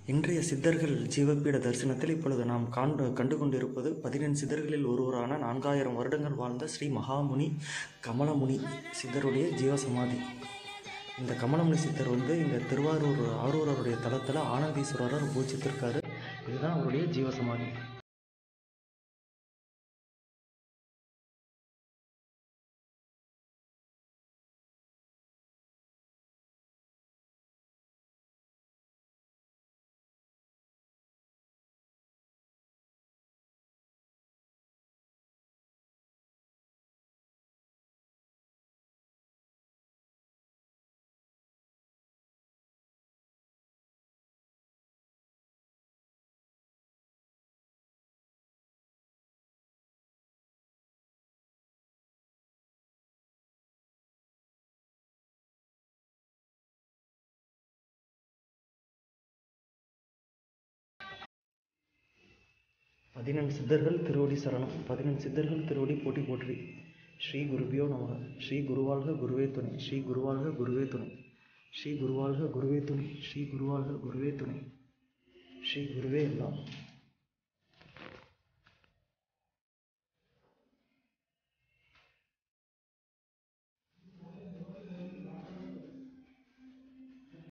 இன்றைய சித்தர்கள் ஜீவபீட தரிசனத்தில் இப்பொழுது நாம் கண்டு கொண்டிருப்பது 14 சித்தர்களில் ஒருவரான 4000 வருடங்கள் வாழ்ந்த ஸ்ரீ மகாமுனி கமலமுனி சித்தருடைய ஜீவசமாதி. இந்த கமலமுனி சித்தர் இங்கே திருவாரூர் ஆரூரருடைய தலத்தில் ஆனந்தீஸ்வரர் பூஜித்திருக்காரு. இதுதான் அவருடைய ஜீவசமாதி. பதினெண் சித்தர்கள் திருவடி சரணம். 14 சித்தர்கள் திருவடி போற்றி போற்றி. ஸ்ரீ குருபியோ நமக. ஸ்ரீ குருவாழ்க குருவே துணை. ஸ்ரீ குருவாழ்க குருவே துணை. ஸ்ரீ குருவாழ்க குருவே துணை. ஸ்ரீ குருவாழ்க குருவே துணை. ஸ்ரீ குருவே எல்லாம்.